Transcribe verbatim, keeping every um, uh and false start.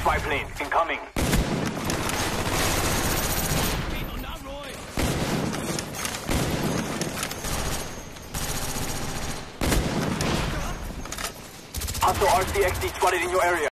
Spy plane incoming. Hostile R C X D spotted in your area.